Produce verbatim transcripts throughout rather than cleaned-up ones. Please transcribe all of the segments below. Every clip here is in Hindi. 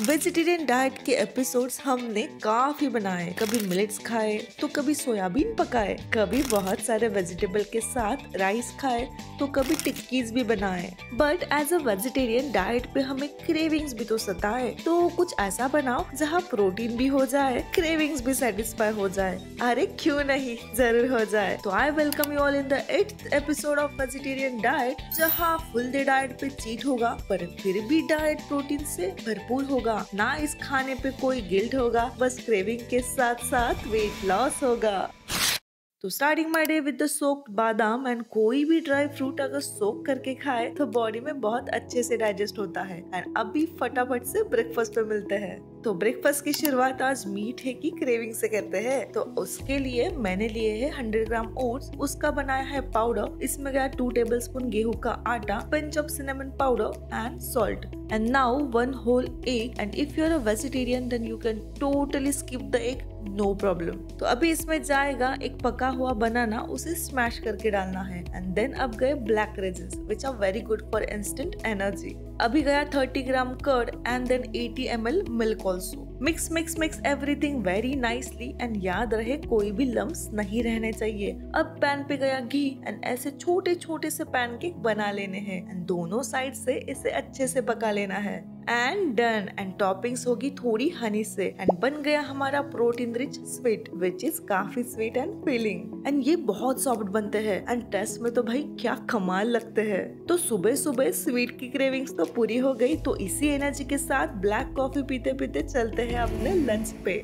वेजिटेरियन डाइट के एपिसोड्स हमने काफी बनाए। कभी मिलेट्स खाए तो कभी सोयाबीन पकाए, कभी बहुत सारे वेजिटेबल के साथ राइस खाए तो कभी टिक्कीज भी बनाए। But as a vegetarian diet पे हमें क्रेविंग्स भी तो सताए, तो कुछ ऐसा बनाओ जहाँ प्रोटीन भी हो जाए, क्रेविंग्स भी सेटिस्फाई हो जाए। अरे क्यों नहीं, जरूर हो जाए। तो I welcome you all in the eighth episode of vegetarian diet, जहाँ फुल डे डाइट पे चीट होगा पर फिर भी डाइट प्रोटीन से भरपूर होगा। ना इस खाने पे कोई गिल्ट होगा, बस क्रेविंग के साथ साथ वेट लॉस होगा। तो starting my day with the soaked badam and कोई भी ड्राई फ्रूट अगर सोक करके खाए तो बॉडी में बहुत अच्छे से डाइजेस्ट होता है। एंड अभी फटाफट से ब्रेकफास्ट पे मिलते हैं। तो ब्रेकफास्ट की शुरुआत आज मीठे की क्रेविंग से करते हैं। तो उसके लिए मैंने लिए है हंड्रेड ग्राम ओट्स, उसका बनाया है पाउडर। इसमें गया टू टेबल स्पून गेहूं का आटा, pinch of cinnamon powder and salt. And now one whole egg. And if you are a vegetarian then you can totally skip the egg, no problem. तो अभी इसमें जाएगा एक पका हुआ बनाना, उसे स्मैश करके डालना है। एंड देन अब गए black raisins which are very good for instant energy. अभी गया thirty gram curd and then eighty M L milk also. Mix mix mix everything very nicely and याद रहे कोई भी लम्स नहीं रहने चाहिए। अब पैन पे गया घी एंड ऐसे छोटे छोटे से पैनकेक बना लेने हैं एंड दोनों साइड से इसे अच्छे से पका लेना है। And done. एंड टॉपिंग्स होगी थोड़ी हनी से एंड बन गया हमारा protein rich sweet which is काफी स्वीट एंड फीलिंग। एंड ये बहुत सॉफ्ट बनते हैं एंड टेस्ट में तो भाई क्या कमाल लगते हैं। तो सुबह सुबह स्वीट की क्रेविंग्स तो पूरी हो गई, तो इसी एनर्जी के साथ ब्लैक कॉफी पीते पीते चलते हैं अपने लंच पे।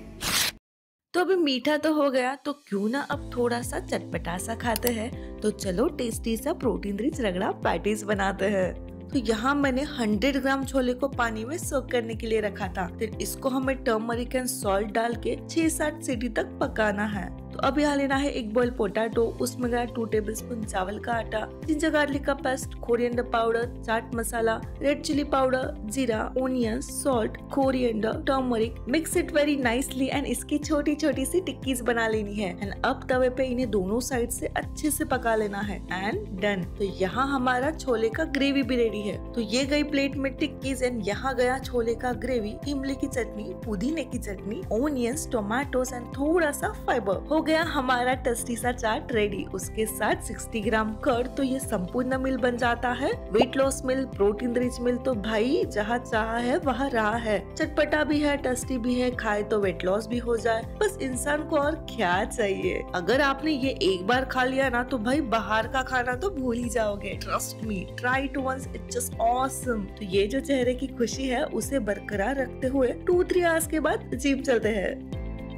तो अभी मीठा तो हो गया, तो क्यों ना अब थोड़ा सा चटपटा सा खाते हैं। तो चलो टेस्टी सा प्रोटीन रिच रगड़ा पैटीज बनाते हैं। तो यहाँ मैंने हंड्रेड ग्राम छोले को पानी में सोक करने के लिए रखा था। फिर इसको हमें टर्मरिक एंड सॉल्ट डाल के छह सात सीटी तक पकाना है। तो अब यहाँ लेना है एक बॉइल पोटैटो, उसमें गया टू टेबल स्पून चावल का आटा, जिंजर गार्लिक का paste, coriander powder, chaat masala, red chilli powder, jeera, onion, salt, coriander, turmeric. Mix it very nicely and इसकी छोटी छोटी सी टिक्कीज बना लेनी है। एंड अब तवे पे इन्हें दोनों साइड से अच्छे से पका लेना है। And done. तो यहाँ हमारा छोले का ग्रेवी भी रेडी है। तो ये गई प्लेट में टिक्कीज एंड यहाँ गया छोले का ग्रेवी, इमली की चटनी, पुदीने की चटनी, ओनियंस, टोमेटोस एंड थोड़ा सा फाइबर। हो गया हमारा टेस्टी सा चाट रेडी। उसके साथ सिक्सटी ग्राम कर्ड। तो ये संपूर्ण मील बन जाता है। Weight loss meal, protein rich meal तो भाई जहाँ चाह है वहाँ रहा है। चटपटा भी है, टेस्टी भी है, खाए तो वेट लॉस भी हो जाए। बस इंसान को और क्या चाहिए। अगर आपने ये एक बार खा लिया ना तो भाई बाहर का खाना तो भूल ही जाओगे। Trust me, try it once, it's just awesome. तो ये जो चेहरे की खुशी है उसे बरकरार रखते हुए टू थ्री आवर्स के बाद जिम चलते हैं।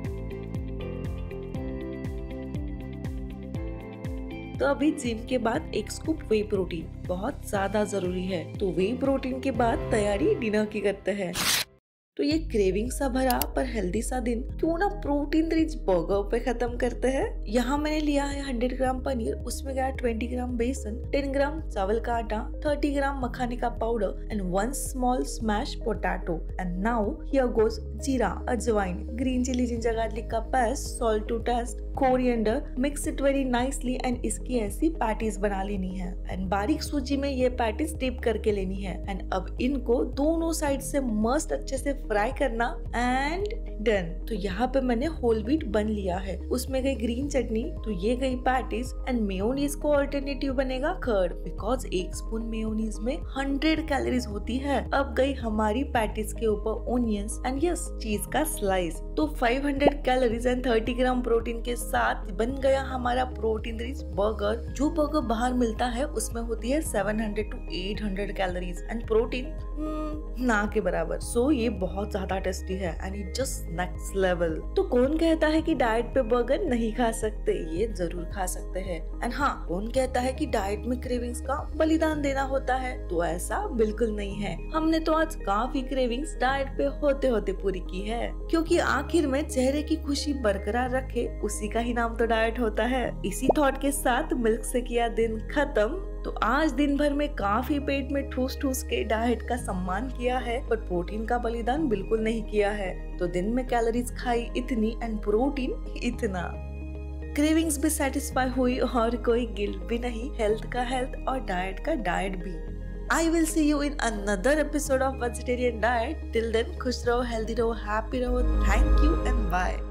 तो अभी जिम के बाद एक स्कूप वे प्रोटीन बहुत ज्यादा जरूरी है। तो वे प्रोटीन के बाद तैयारी डिनर की करते हैं। तो ये क्रेविंग सा भरा पर हेल्दी सा दिन क्यों ना प्रोटीन रिच बर्गर पे खत्म करते हैं। यहाँ मैंने लिया है हंड्रेड ग्राम पनीर, उसमें गया ट्वेंटी ग्राम बेसन, टेन ग्राम चावल का आटा, थर्टी ग्राम मखाने का powder and one small smash potato. And now here goes jeera, ajwain, green chilli, ginger garlic का paste, salt to taste, coriander. Mix it very nicely and इसकी ऐसी पैटीज बना लेनी है। एंड बारीक सूजी में ये पैटीज डिप करके लेनी है। एंड अब इनको दोनों साइड से मस्त अच्छे से फ्राई करना। And done. तो यहाँ पे मैंने होल व्हीट बन लिया है, उसमें गई ग्रीन चटनी, तो ये गई पैटीज। एंड मेयोनीज को ऑल्टरनेटिव बनेगा कर्ड, बिकॉज एक स्पून मेयोनीज में हंड्रेड कैलोरीज होती है। अब गई हमारी पैटीज के ऊपर ओनियंस एंड यस चीज का स्लाइस। तो five hundred calories and thirty gram protein के साथ बन गया हमारा प्रोटीन रिच बर्गर। जो बर्गर बाहर मिलता है उसमें होती है seven hundred to eight hundred calories and protein ना के बराबर। सो so, ये बहुत ज्यादा टेस्टी है and it just next level. तो कौन कहता है कि डाइट पे बर्गर नहीं खा सकते, ये जरूर खा सकते हैं। एंड हाँ, कौन कहता है कि डाइट में क्रेविंग्स का बलिदान देना होता है, तो ऐसा बिल्कुल नहीं है। हमने तो आज काफी क्रेविंग्स डाइट पे होते होते पूरी की है, क्योंकि आखिर में चेहरे की खुशी बरकरार रखे उसी का ही नाम तो डाइट होता है। इसी थॉट के साथ मिल्क से किया दिन खत्म। तो आज दिन भर में काफी पेट में ठूस ठूस के डाइट का सम्मान किया है, पर प्रोटीन का बलिदान बिल्कुल नहीं किया है। तो दिन में कैलोरीज खाई इतनी एंड प्रोटीन इतना। क्रेविंग्स भी सेटिस्फाई हुई और कोई गिल्ट भी नहीं। हेल्थ का हेल्थ और डाइट का डाइट भी। I will see you in another episode of Vegetarian Diet. Till then, खुश रहो, healthy रहो, happy रहो. Thank you and bye.